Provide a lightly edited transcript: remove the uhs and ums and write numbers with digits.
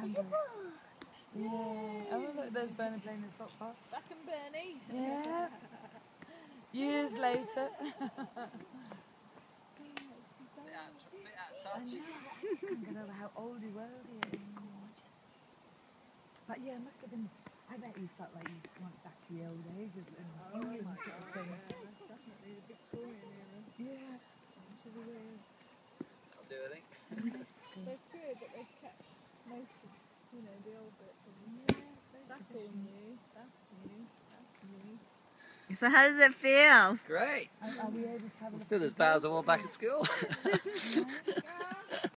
Yeah. Oh look, there's Bernie playing his football. Back and Bernie. Yeah. Years later. I can't get over how old he was. But yeah, it must have been. I bet you felt like you went back to the old ages and England sort of thing. Yeah, that's definitely the Victorian era. Yeah. It's really weird. I'll do it, I think. That's good that they've kept most of, the old bits. That's all new. That's new. That's new. So how does it feel? Great. Are we able to have I'm still as bad as I was back at school. Yeah.